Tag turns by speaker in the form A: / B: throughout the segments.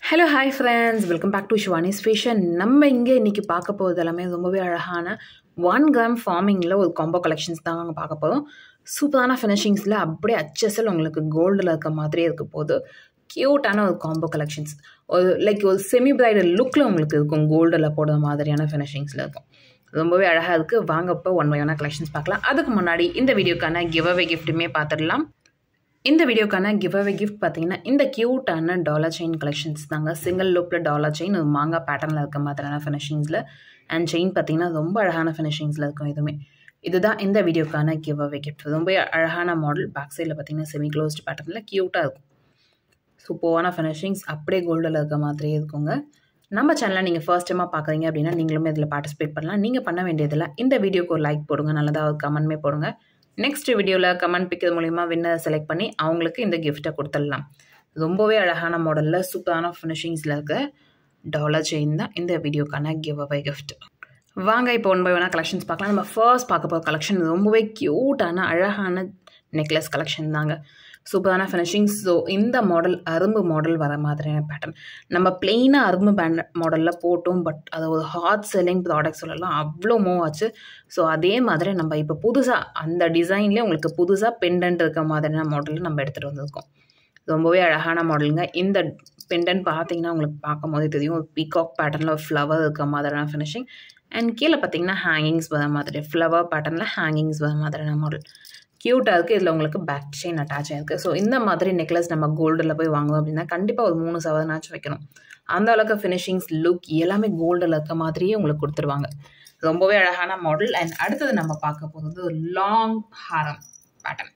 A: Hello, hi friends. Welcome back to Shivani's Fashion. நம்ம இங்கே இன்னைக்கு பார்க்க போகிறது எல்லாமே ரொம்பவே அழகான 1 கிராம் ஃபார்மிங்கில் ஒரு காம்போ கலெக்ஷன்ஸ் தான் நாங்கள் பார்க்க போகிறோம். சூப்பரான ஃபினிஷிங்ஸில் அப்படியே அச்சசல் உங்களுக்கு கோல்டில் இருக்க மாதிரியே இருக்க போது க்யூட்டான ஒரு காம்போ கலெக்ஷன்ஸ். ஒரு செமி பிரைடல் லுக்கில் உங்களுக்கு இருக்கும், கோல்டில் போடுற மாதிரியான ஃபினிஷிங்ஸில் இருக்கும். ரொம்பவே அழகாக இருக்குது. வாங்கப்போ ஒன் பை ஒன்னாக கலெக்ஷன்ஸ் பார்க்கலாம். அதுக்கு முன்னாடி இந்த வீடியோக்கான கிவ் அவே கிஃப்ட்டுமே பார்த்துடலாம். இந்த வீடியோக்கான கிவ் அவே கிஃப்ட் பார்த்தீங்கன்னா இந்த க்யூட்டான டாலர் செயின் கலெக்ஷன்ஸ் தாங்க. சிங்கிள் லூப்பில் டாலர் செயின் ஒரு மாங்காய் பேட்டர்னில் இருக்க மாதிரியான ஃபினிஷிங்ஸில் அண்ட் செயின் பார்த்தீங்கன்னா ரொம்ப அழகான ஃபினிஷிங்ஸில் இருக்கும். இதுதான் இந்த வீடியோக்கான கிவ் அவே கிஃப்ட். ரொம்ப அழகான மாடல். பேக் சைடில் பார்த்தீங்கன்னா செமி க்ளோஸ்ட் பேட்டர்னில் க்யூட்டாக இருக்கும். சூப்பரான ஃபினிஷிங்ஸ் அப்படியே கோல்டில் இருக்க மாதிரியே இருக்குங்க. நம்ம சேனலை நீங்கள் ஃபர்ஸ்ட் டைமாக பார்க்குறீங்க அப்படின்னா நீங்களுமே இதில் பார்ட்டிசிபேட் பண்ணலாம். நீங்கள் பண்ண வேண்டியதில்லை, இந்த வீடியோக்கு ஒரு லைக் போடுங்க, நல்லதாக ஒரு கமெண்ட்மே போடுங்க. நெக்ஸ்ட் வீடியோவில் கமெண்ட் பிக்கிறது மூலிமா வின்னர் செலக்ட் பண்ணி அவங்களுக்கு இந்த கிஃப்ட்டை கொடுத்துடலாம். ரொம்பவே அழகான மாடலில் சூப்பரான ஃபினிஷிங்ஸில் இருக்க டாலர் செயின் தான் இந்த வீடியோக்கான கிவ் அவே கிஃப்ட். வாங்க இப்போ ஒன் பை ஒன்னாக கலெக்ஷன்ஸ் பார்க்கலாம். நம்ம ஃபர்ஸ்ட் பார்க்க போகிற கலெக்ஷன் ரொம்பவே க்யூட்டான அழகான நெக்லஸ் கலெக்ஷன் தாங்க. சூப்பரான ஃபினிஷிங்ஸ். ஸோ இந்த மாடல் அரும்பு மாடல் வர மாதிரியான பேட்டர்ன். நம்ம பிளெயினாக அரும்பு மாடலில் போட்டோம், பட் அது ஒரு ஹாட் செல்லிங் ப்ராடக்ட் சொல்லலாம், அவ்வளோ மூவ் ஆச்சு. ஸோ அதே மாதிரி நம்ம இப்போ புதுசாக அந்த டிசைன்லேயே உங்களுக்கு புதுசாக பெண்டன்ட் இருக்க மாதிரியான மாடலில் நம்ம எடுத்துகிட்டு வந்திருக்கோம். ரொம்பவே அழகான மாடலுங்க. இந்த பெண்டன்ட் பார்த்தீங்கன்னா உங்களுக்கு பார்க்கும் போதே தெரியும், ஒரு பீகாக் பேட்டர்னில் ஒரு ஃப்ளவர் இருக்க மாதிரியான ஃபினிஷிங் அண்ட் கீழே பார்த்தீங்கன்னா ஹேங்கிங்ஸ் வர மாதிரி ஃப்ளவர் பேட்டர்னில் ஹேங்கிங்ஸ் வர மாதிரியான மாடல் க்யூட்டாக இருக்குது. இதில் உங்களுக்கு பேக் செயின் அட்டாச் ஆகிருக்கு. ஸோ இந்த மாதிரி நெக்லஸ் நம்ம கோல்டில் போய் வாங்குவோம் அப்படின்னா கண்டிப்பாக ஒரு 3 சவரனாச்சும் வைக்கணும். அந்த அளவுக்கு ஃபினிஷிங்ஸ் லுக் எல்லாமே கோல்டில் இருக்க மாதிரியே உங்களுக்கு கொடுத்துருவாங்க. ரொம்பவே அழகான மாடல். அண்ட் அடுத்தது நம்ம பார்க்க போகிறது ஒரு லாங் ஹாரம் பேட்டர்ன்.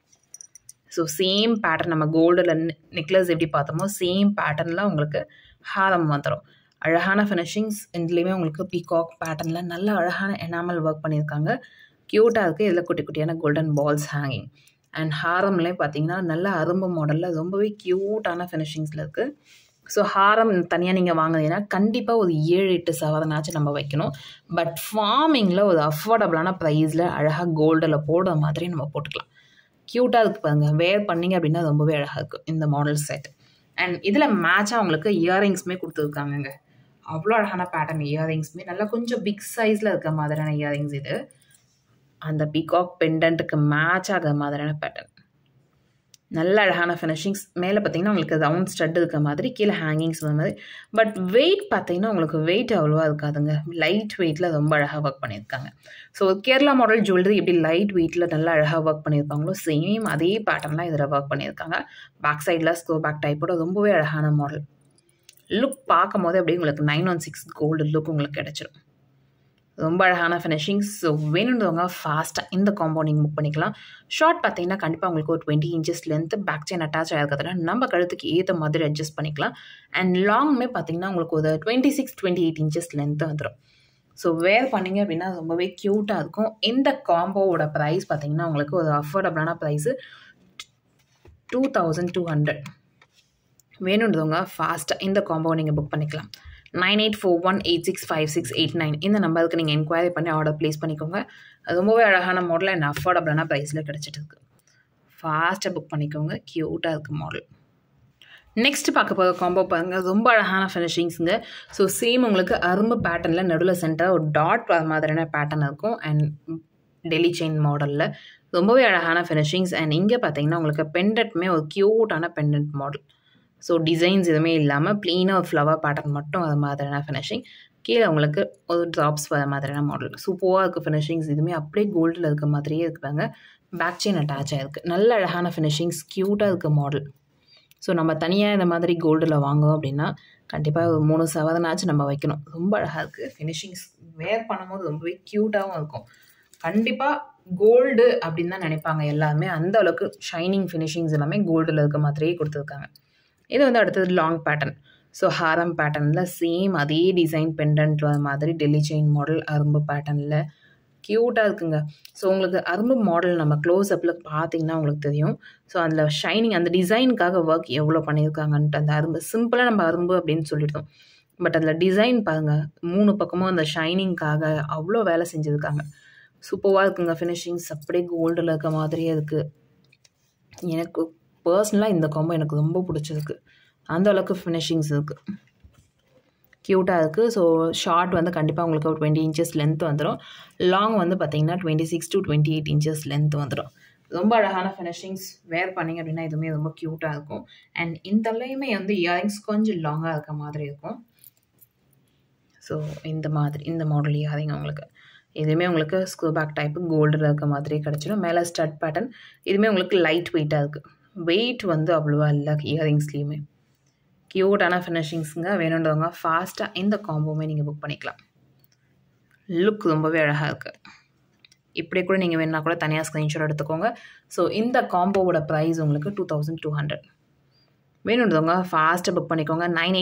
A: ஸோ சேம் பேட்டர்ன் நம்ம கோல்டில் நெக்லஸ் எப்படி பார்த்தோமோ சேம் பேட்டர்னில் உங்களுக்கு ஹாரம் வந்துடும். அழகான ஃபினிஷிங்ஸ். இதுலேயுமே உங்களுக்கு பீகாக் பேட்டர்னில் நல்ல அழகான எனாமல் ஒர்க் பண்ணியிருக்காங்க. க்யூட்டாக இருக்குது. இதில் குட்டி குட்டியான கோல்டன் பால்ஸ் ஹேங்கிங் அண்ட் ஹாரம்லேயும் பார்த்தீங்கன்னா நல்ல அரும்பு மாடலில் ரொம்பவே க்யூட்டான ஃபினிஷிங்ஸில் இருக்குது. ஸோ ஹாரம் தனியாக நீங்கள் வாங்குனீங்கன்னா கண்டிப்பாக ஒரு 7-8 சவரனாச்சும் நம்ம வைக்கணும். பட் ஃபார்மிங்கில் ஒரு அஃபோர்டபுளான ப்ரைஸில் அழகாக கோல்டில் போடுற மாதிரி நம்ம போட்டுக்கலாம். க்யூட்டாக இருக்குது பாருங்கள். வேர் பண்ணிங்க அப்படின்னா ரொம்பவே அழகாக இருக்கும் இந்த மாடல் செட். அண்ட் இதில் மேட்சாக உங்களுக்கு இயரிங்ஸுமே கொடுத்துருக்காங்கங்க. அவ்வளோ அழகான பேட்டர்ன் இயரிங்ஸுமே நல்லா கொஞ்சம் பிக் சைஸில் இருக்க மாதிரியான இயரிங்ஸ். இது அந்த பீகாக் பெண்டன்ட்டுக்கு மேட்ச் ஆகிற மாதிரியான பேட்டர்ன். நல்ல அழகான ஃபினிஷிங்ஸ். மேலே பார்த்தீங்கன்னா உங்களுக்கு ரவுண்ட் ஸ்டட் இருக்க மாதிரி, கீழே ஹேங்கிங்ஸ் வர மாதிரி. பட் வெயிட் பார்த்தீங்கன்னா உங்களுக்கு வெயிட் அவ்வளோவா இருக்காதுங்க. லைட் வெயிட்டில் ரொம்ப அழகாக ஒர்க் பண்ணியிருக்காங்க. ஸோ கேரளா மாடல் ஜுவல்லரி எப்படி லைட் வெயிட்டில் நல்லா அழகாக ஒர்க் பண்ணியிருப்பாங்களோ சேம் அதே பேட்டர்ன்லாம் இதில் ஒர்க் பண்ணியிருக்காங்க. பேக் சைடில் ஸ்க்ரோ பேக் டைப்போட ரொம்பவே அழகான மாடல். லுக் பார்க்கும் போது அப்படியே உங்களுக்கு 916 கோல்டு லுக் உங்களுக்கு கிடச்சிடும். ரொம்ப அழகான ஃபினிஷிங்ஸ். ஸோ வேணுன்றவங்க ஃபாஸ்ட்டாக இந்த காம்போ நீங்கள் புக் பண்ணிக்கலாம். ஷார்ட் பார்த்தீங்கன்னா கண்டிப்பாக உங்களுக்கு ஒரு 20 inches length back chain attach ஆகிருக்கிறதுல நம்ம கழுத்துக்கு ஏற்ற மாதிரி அட்ஜஸ்ட் பண்ணிக்கலாம். அண்ட் லாங்குமே பார்த்தீங்கன்னா உங்களுக்கு ஒரு 26-28 இன்ச்சஸ் லென்த்து வந்துடும். ஸோ வேர் பண்ணிங்க அப்படின்னா ரொம்பவே க்யூட்டாக இருக்கும். இந்த காம்போவோட ப்ரைஸ் பார்த்தீங்கன்னா உங்களுக்கு ஒரு அஃபோர்டபுளான ப்ரைஸு 2200. வேணுன்றவங்க ஃபாஸ்ட்டாக இந்த காம்போ நீங்கள் புக் பண்ணிக்கலாம். 9841865689 இந்த நம்பருக்கு நீங்கள் என்கொயரி பண்ணி ஆர்டர் ப்ளேஸ் பண்ணிக்கோங்க. ரொம்பவே அழகான மாடல் அண்ட் அஃபோர்டபுளான ப்ரைஸில் கிடச்சிட்டு இருக்கு. ஃபாஸ்ட்டாக புக் பண்ணிக்கோங்க. க்யூட்டாக இருக்குது மாடல். நெக்ஸ்ட் பார்க்க போகிற காம்போ பாருங்கள். ரொம்ப அழகான ஃபினிஷிங்ஸுங்க. ஸோ சேம் உங்களுக்கு அரும்பு பேட்டர்னில் நடுவில் சென்டராக ஒரு டாட் வர மாதிரியான பேட்டர்ன் இருக்கும். அண்ட் டெல்லி செயின் மாடலில் ரொம்பவே அழகான ஃபினிஷிங்ஸ். அண்ட் இங்கே பார்த்தீங்கன்னா உங்களுக்கு பெண்டன்ட்டுமே ஒரு க்யூட்டான பெண்டன்ட் மாடல். ஸோ டிசைன்ஸ் எதுவுமே இல்லாமல் ப்ளெயினாக ஒரு ஃப்ளவர் பேட்டர்ன் மட்டும் அது மாதிரியான ஃபினிஷிங். கீழே உங்களுக்கு ஒரு ட்ராப்ஸ் வர மாதிரியான மாடல். சூப்பராக இருக்குது ஃபினிஷிங்ஸ். இதுவுமே அப்படியே கோல்டில் இருக்க மாதிரியே இருக்குதாங்க. பேக் செயின் அட்டாச் ஆகிருக்கு. நல்ல அழகான ஃபினிஷிங்ஸ். க்யூட்டாக இருக்க மாடல். ஸோ நம்ம தனியாக இந்த மாதிரி கோல்டில் வாங்குவோம் அப்படின்னா கண்டிப்பாக ஒரு 3 சவரனாச்சும் நம்ம வைக்கணும். ரொம்ப அழகாக இருக்குது ஃபினிஷிங்ஸ். வேர் பண்ணும்போது ரொம்பவே க்யூட்டாகவும் இருக்கும். கண்டிப்பாக கோல்டு அப்படின்னு தான் நினைப்பாங்க எல்லாருமே. அந்த அளவுக்கு ஷைனிங் ஃபினிஷிங்ஸ் எல்லாமே கோல்டில் இருக்க மாதிரியே கொடுத்துருக்காங்க. இது வந்து அடுத்தது லாங் பேட்டர்ன். ஸோ ஹாரம் பேட்டர்னில் சேம் அதே டிசைன் பெண்டன்ட் வர மாதிரி டெல்லி செயின் மாடல் அரும்பு பேட்டர்னில் க்யூட்டாக இருக்குங்க. ஸோ உங்களுக்கு அரும்பு மாடல் நம்ம க்ளோஸ் அப்பில் பார்த்தீங்கன்னா உங்களுக்கு தெரியும். ஸோ அதில் ஷைனிங் அந்த டிசைனுக்காக ஒர்க் எவ்வளோ பண்ணியிருக்காங்கன்ட்டு. அந்த அரும்பு சிம்பிளாக நம்ம அரும்பு அப்படின்னு சொல்லிட்டோம், பட் அதில் டிசைன் பாருங்கள். 3 பக்கமும் அந்த ஷைனிங்காக அவ்வளோ வேலை செஞ்சுருக்காங்க. சூப்பராக இருக்குங்க ஃபினிஷிங்ஸ். அப்படியே கோல்டில் இருக்க மாதிரியே இருக்குது. எனக்கு பர்சனலாக இந்த காம்போ எனக்கு ரொம்ப பிடிச்சிருக்கு. அந்த அளவுக்கு ஃபினிஷிங்ஸ் இருக்குது. க்யூட்டாக இருக்குது. ஸோ ஷார்ட் வந்து கண்டிப்பாக உங்களுக்கு ஒரு 20 இன்ச்சஸ் லென்த் வந்துடும். லாங் வந்து பார்த்தீங்கன்னா 26 to 28 இன்ச்சஸ் லென்த் வந்துடும். ரொம்ப அழகான ஃபினிஷிங்ஸ். வேர் பண்ணிங்க அப்படின்னா இதுவுமே ரொம்ப க்யூட்டாக இருக்கும். அண்ட் இந்தலையுமே வந்து இயரிங்ஸ் கொஞ்சம் லாங்காக இருக்க மாதிரி இருக்கும். ஸோ இந்த மாடல் இயரிங் உங்களுக்கு இதுவுமே உங்களுக்கு ஸ்க்ரூ பேக் டைப்பு கோல்டில் இருக்க மாதிரி கிடச்சிடும். மேலே ஸ்டட் பேட்டர்ன். இதுவுமே உங்களுக்கு லைட் வெயிட்டாக இருக்குது. வெயிட் வந்து அவ்வளோவா இல்லை இயரிங்ஸ்லேயுமே. க்யூட்டான ஃபினிஷிங்ஸுங்க. வேணுன்றவங்க ஃபாஸ்ட்டாக இந்த காம்போவுமே நீங்கள் புக் பண்ணிக்கலாம். லுக் ரொம்பவே அழகாக இருக்குது. இப்படி கூட நீங்கள் வேணுன்னா கூட தனியாக ஸ்க்ரீன்ஷாட் எடுத்துக்கோங்க. ஸோ இந்த காம்போவோட ப்ரைஸ் உங்களுக்கு 2200. வேணுன்றவங்க ஃபாஸ்ட்டாக புக் பண்ணிக்கோங்க.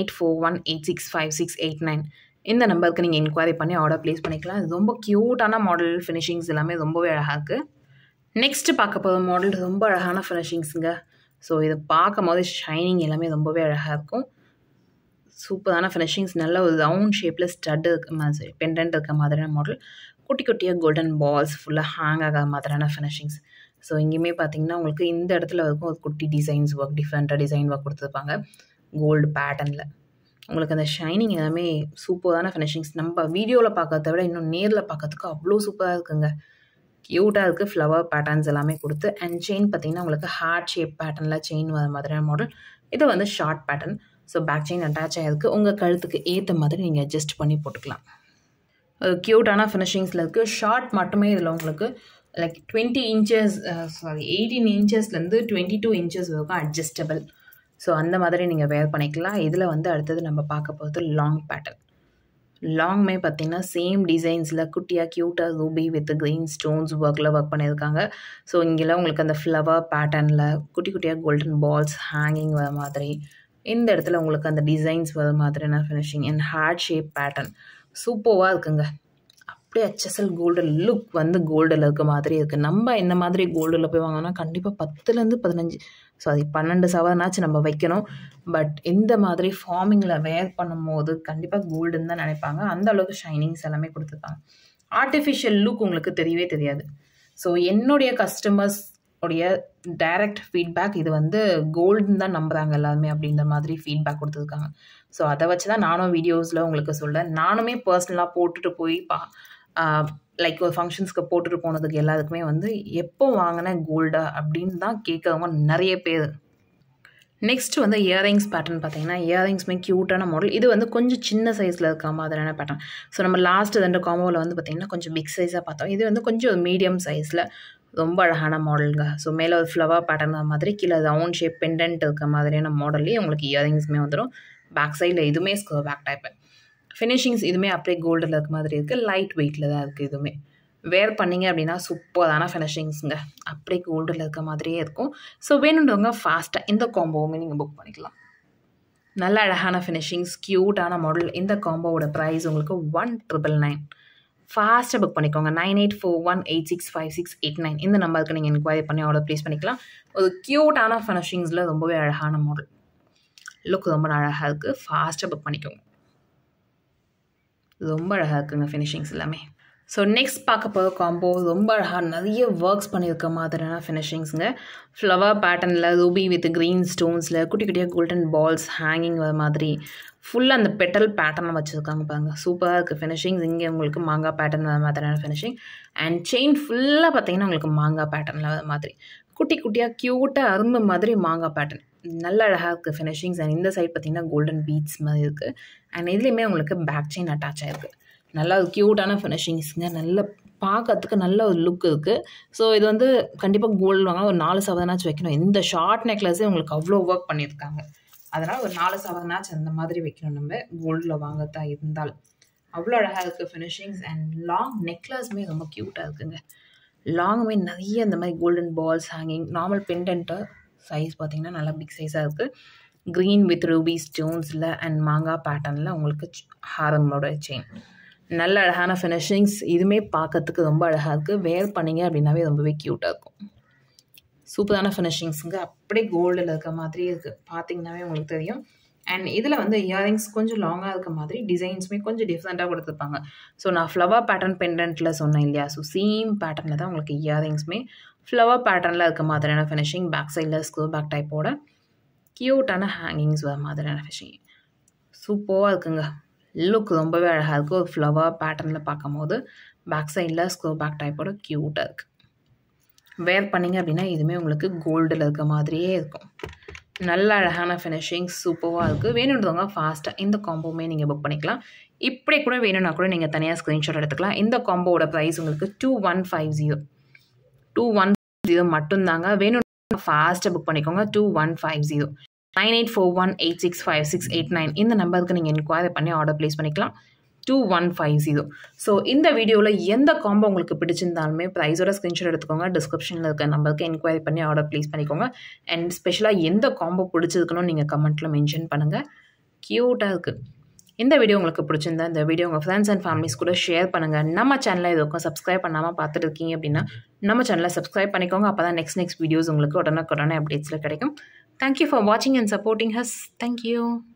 A: 9841865689 இந்த நம்பருக்கு நீங்கள் என்கொயரி பண்ணி ஆர்டர் ப்ளேஸ் பண்ணிக்கலாம். இது ரொம்ப க்யூட்டான மாடல். ஃபினிஷிங்ஸ் எல்லாமே ரொம்பவே அழகாக இருக்குது. நெக்ஸ்ட்டு பார்க்க போகிற மாடல் ரொம்ப அழகான ஃபினிஷிங்ஸுங்க. ஸோ இதை பார்க்கும் போது ஷைனிங் எல்லாமே ரொம்பவே அழகாக இருக்கும். சூப்பரான ஃபினிஷிங்ஸ். நல்ல ஒரு ரவுண்ட் ஷேப்பில் ஸ்டட் இருக்க மாதிரி பெண்டன்ட் இருக்க மாதிரியான மாடல். குட்டி குட்டியாக கோல்டன் பால்ஸ் ஃபுல்லாக ஹேங் ஆகிற மாதிரியான ஃபினிஷிங்ஸ். ஸோ இங்கேயுமே பார்த்தீங்கன்னா உங்களுக்கு இந்த இடத்துல இருக்கும் ஒரு குட்டி டிசைன்ஸ் ஒர்க், டிஃப்ரெண்ட்டாக டிசைன் ஒர்க் கொடுத்துருப்பாங்க கோல்டு பேட்டர்னில். உங்களுக்கு அந்த ஷைனிங் எல்லாமே சூப்பரான ஃபினிஷிங்ஸ். நம்ம வீடியோவில் பார்க்கறத விட இன்னும் நேரில் பார்க்கறதுக்கு அவ்வளோ சூப்பராக இருக்குங்க. க்யூட்டாக இருக்குது. ஃப்ளவர் பேட்டர்ன்ஸ் எல்லாமே கொடுத்து. அண்ட் செயின் பார்த்தீங்கன்னா உங்களுக்கு ஹார்ட் ஷேப் பேட்டர்னில் செயின் வர மாதிரியான மாடல். இது வந்து short pattern. So back chain attach ஆகிருக்கு. உங்கள் கழுத்துக்கு ஏற்ற மாதிரி நீங்கள் அட்ஜஸ்ட் பண்ணி போட்டுக்கலாம். க்யூட்டான ஃபினிஷிங்ஸில் இருக்குது. ஷார்ட் மட்டுமே இதில் உங்களுக்கு லைக் 20 இன்ச்சஸ் 18 இன்ச்சஸ்லேருந்து 22 இன்ச்சஸ் வரைக்கும் அட்ஜஸ்டபிள். ஸோ அந்த மாதிரி நீங்கள் வேர் பண்ணிக்கலாம். இதில் வந்து அடுத்தது நம்ம பார்க்க போகிறது லாங் பேட்டர்ன். லாங்குமே பார்த்தீங்கன்னா சேம் டிசைன்ஸில் குட்டியாக க்யூட்டாக ரூபி வித் க்ரீன் ஸ்டோன்ஸ் ஒர்க்கில் ஒர்க் பண்ணியிருக்காங்க. ஸோ இங்கெல்லாம் உங்களுக்கு அந்த ஃப்ளவர் பேட்டர்னில் குட்டி குட்டியாக கோல்டன் பால்ஸ் ஹேங்கிங் வர மாதிரி, இந்த இடத்துல உங்களுக்கு அந்த டிசைன்ஸ் வர மாதிரியான finishing and heart shape pattern சூப்பராக இருக்குங்க. அப்படியே HSL கோல்டு லுக் வந்து கோல்டில் இருக்க மாதிரி இருக்குது. நம்ம இந்த மாதிரி கோல்டில் போய் வாங்கினோம்னா கண்டிப்பாக 10லேருந்து 12 சவரனாச்சும் நம்ம வைக்கணும். பட் இந்த மாதிரி ஃபார்மிங்கில் வேர் பண்ணும்போது கண்டிப்பாக கோல்டுன்னு தான் நினைப்பாங்க. அந்த அளவுக்கு ஷைனிங்ஸ் எல்லாமே கொடுத்துருப்பாங்க. ஆர்டிஃபிஷியல் லுக் உங்களுக்கு தெரியவே தெரியாது. ஸோ என்னுடைய கஸ்டமர்ஸ் உடைய டைரக்ட் ஃபீட்பேக் இது வந்து கோல்டுன்னு தான் நம்புகிறாங்க எல்லாருமே அப்படின்ற மாதிரி ஃபீட்பேக் கொடுத்துருக்காங்க. ஸோ அதை வச்சு தான் நானும் வீடியோஸில் உங்களுக்கு சொல்கிறேன். நானுமே பர்சனலாக போட்டுட்டு போய் லைக் ஒரு ஃபங்க்ஷன்ஸ்க்கு போட்டுட்டு போனதுக்கு எல்லாத்துக்குமே வந்து எப்போ வாங்கின கோல்டா அப்படின்னு தான் கேட்குறவங்க நிறைய பேர். நெக்ஸ்ட் வந்து இயரிங்ஸ் பேட்டர்ன் பார்த்தீங்கன்னா இயரிங்ஸ்மே க்யூட்டான மாடல். இது வந்து கொஞ்சம் சின்ன சைஸில் இருக்க மாதிரியான பேட்டர்ன். ஸோ நம்ம லாஸ்ட் 2 காம்போவில் வந்து பார்த்திங்கன்னா கொஞ்சம் பிக் சைஸாக பார்த்தோம். இது வந்து கொஞ்சம் மீடியம் சைஸில் ரொம்ப அழகான மாடலுங்க. ஸோ மேலே ஒரு ஃப்ளவர் பேட்டர்ன் மாதிரி, கீழே ரவுண்ட் ஷேப் பெண்டன்ட் இருக்க மாதிரியான மாடல்லேயே உங்களுக்கு இயரிங்ஸுமே வந்துடும். பேக் சைடில் இதுவுமே ஸ்கர்வ் பேக் டைப்பு. ஃபினிஷிங்ஸ் இதுவுமே அப்படியே கோல்டில் இருக்க மாதிரி இருக்குது. லைட் வெயிட்டில் தான் இருக்குது. இதுவுமே வேர் பண்ணிங்க அப்படின்னா சூப்பரான ஃபினிஷிங்ஸுங்க. அப்படியே கோல்டில் இருக்க மாதிரியே இருக்கும். ஸோ வேணுன்றவங்க ஃபாஸ்ட்டாக இந்த காம்போவுமே நீங்கள் புக் பண்ணிக்கலாம். நல்ல அழகான ஃபினிஷிங்ஸ், க்யூட்டான மாடல். இந்த காம்போவோட ப்ரைஸ் உங்களுக்கு 1999. ஃபாஸ்ட்டாக புக் பண்ணிக்கோங்க. 9841865689 இந்த நம்பருக்கு நீங்கள் என்கொயரி பண்ணி ஆர்டர் ப்ளேஸ் பண்ணிக்கலாம். ஒரு க்யூட்டான ஃபினிஷிங்ஸில் ரொம்பவே அழகான மாடல். லுக் ரொம்ப அழகாக இருக்குது. ஃபாஸ்ட்டாக புக் பண்ணிக்கோங்க. ரொம்ப அழகாக இருக்குங்க ஃபினிஷிங்ஸ் எல்லாமே. ஸோ நெக்ஸ்ட் பார்க்க போகிற காம்போ ரொம்ப அழகாக நிறைய ஒர்க்ஸ் பண்ணியிருக்க மாதிரியான ஃபினிஷிங்ஸுங்க. ஃப்ளவர் பேட்டர்னில் ரூபி வித் க்ரீன் ஸ்டோன்ஸில் குட்டி குட்டியாக கோல்டன் பால்ஸ் ஹேங்கிங் வர மாதிரி ஃபுல்லாக அந்த பெட்டல் பேட்டர்னை வச்சுருக்காங்க பாருங்கள். சூப்பராக இருக்குது ஃபினிஷிங்ஸ். இங்கே உங்களுக்கு மாங்காய் பேட்டர்ன் வர மாதிரியான ஃபினிஷிங். அண்ட் செயின் ஃபுல்லாக பார்த்தீங்கன்னா உங்களுக்கு மாங்காய் பேட்டர்னில் வர மாதிரி குட்டி குட்டியாக க்யூட்டாக அரும்பு மாதிரி மாங்காய் பேட்டர்ன். நல்ல அழகாக இருக்குது ஃபினிஷிங்ஸ். அண்ட் இந்த சைட் பார்த்தீங்கன்னா கோல்டன் பீட்ஸ் மாதிரி இருக்குது. அண்ட் இதுலேயுமே உங்களுக்கு பேக் செயின் அட்டாச் ஆகிருக்கு. நல்லா ஒரு க்யூட்டான ஃபினிஷிங்ஸுங்க. நல்ல பார்க்கறதுக்கு நல்ல ஒரு லுக் இருக்குது. ஸோ இது வந்து கண்டிப்பாக கோல்டு வாங்கினா ஒரு 4 சவரனாச்சும் வைக்கணும். இந்த ஷார்ட் நெக்லஸே உங்களுக்கு அவ்வளோ ஒர்க் பண்ணியிருக்காங்க. அதனால் ஒரு 4 சவரனாச்சும் அந்த மாதிரி வைக்கணும் நம்ம கோல்டில் வாங்கறதா இருந்தால். அவ்வளோ அழகாக இருக்குது ஃபினிஷிங்ஸ். அண்ட் லாங் நெக்லஸுமே ரொம்ப க்யூட்டாக இருக்குங்க. லாங்குமே நிறைய இந்த மாதிரி golden balls hanging. Normal pendant size பார்த்திங்கன்னா நல்லா பிக் சைஸாக இருக்குது. க்ரீன் வித் ரூபி ஸ்டோன்ஸில் அண்ட் மாங்காய் பேட்டர்னில் உங்களுக்கு ஹாரமோட செயின். நல்ல அழகான ஃபினிஷிங்ஸ். இதுவுமே பார்க்கறதுக்கு ரொம்ப அழகாக இருக்குது. வேர் பண்ணிங்க அப்படின்னாவே ரொம்பவே க்யூட்டாக இருக்கும். சூப்பரான ஃபினிஷிங்ஸுங்க. அப்படியே கோல்டில் இருக்க மாதிரியே இருக்குது. பார்த்திங்கனாவே உங்களுக்கு தெரியும். அண்ட் இதில் வந்து இயரிங்ஸ் கொஞ்சம் லாங்காக இருக்க மாதிரி டிசைன்ஸுமே கொஞ்சம் டிஃப்ரெண்ட்டாக கொடுத்துருப்பாங்க. ஸோ நான் ஃப்ளவர் பேட்டர்ன் பெண்டன்ட்டில் சொன்னேன் இல்லையா? ஸோ சேம் பேட்டர்னில் தான் உங்களுக்கு இயரிங்ஸுமே ஃப்ளவர் பேட்டர்னில் இருக்க மாதிரியான ஃபினிஷிங். பேக் சைடில் ஸ்க்ரூ பேக் டைப்போட க்யூட்டான ஹேங்கிங்ஸ் வர மாதிரியான ஃபினிஷிங். சூப்பராக இருக்குங்க. லுக் ரொம்பவே அழகாக இருக்குது. ஒரு ஃப்ளவர் பேட்டர்னில் பார்க்கும்போது பேக் சைடில் ஸ்க்ரோ பேக் டைப்போட க்யூட்டாக இருக்குது. வேர் பண்ணிங்க அப்படின்னா இதுவுமே உங்களுக்கு கோல்டில் இருக்க மாதிரியே இருக்கும். நல்ல அழகான ஃபினிஷிங் சூப்பராக இருக்குது. வேணுன்றவங்க ஃபாஸ்ட்டாக இந்த காம்போவுமே நீங்கள் புக் பண்ணிக்கலாம். இப்படி கூட வேணும்னா கூட நீங்கள் தனியாக ஸ்க்ரீன்ஷாட் எடுத்துக்கலாம். இந்த காம்போவோட ப்ரைஸ் உங்களுக்கு 2150 மட்டும்தாங்க. வேணும்னா ஃபாஸ்ட்டாக புக் பண்ணிக்கோங்க. 2150 9841865689 இந்த நம்பருக்கு நீங்கள் என்கொயரி பண்ணி ஆர்டர் ப்ளேஸ் பண்ணிக்கலாம். 2150. ஸோ இந்த வீடியோவில் எந்த காம்போ உங்களுக்கு பிடிச்சிருந்தாலுமே ப்ரைஸோட ஸ்க்ரீன்ஷாட் எடுத்துக்கோங்க. டிஸ்கிரிப்ஷனில் இருக்க நம்பருக்கு என்கொயரி பண்ணி ஆர்டர் ப்ளேஸ் பண்ணிக்கோங்க. அண்ட் ஸ்பெஷலாக எந்த காம்போ பிடிச்சிருக்கணும் நீங்கள் கமெண்ட்டில் மென்ஷன் பண்ணுங்கள். க்யூட்டாக இருக்குது. இந்த வீடியோ உங்களுக்கு பிடிச்சிருந்தா இந்த வீடியோ உங்கள் ஃப்ரெண்ட்ஸ் அண்ட் ஃபேமிலிஸ் கூட ஷேர் பண்ணுங்கள். நம்ம சேனலை இதுக்கும் சப்ஸ்கிரைப் பண்ணாமல் பார்த்துட்டு இருக்கீங்க அப்படின்னா நம்ம சேனலை சப்ஸ்கிரைப் பண்ணிக்கோங்க. அப்போ தான் நெக்ஸ்ட் வீடியோஸ் உங்களுக்கு உடனே அப்டேட்ஸில் கிடைக்கும். தேங்க்யூ ஃபார் வாட்சிங் அண்ட் சப்போர்ட்டிங் ஹஸ். தேங்க்யூ.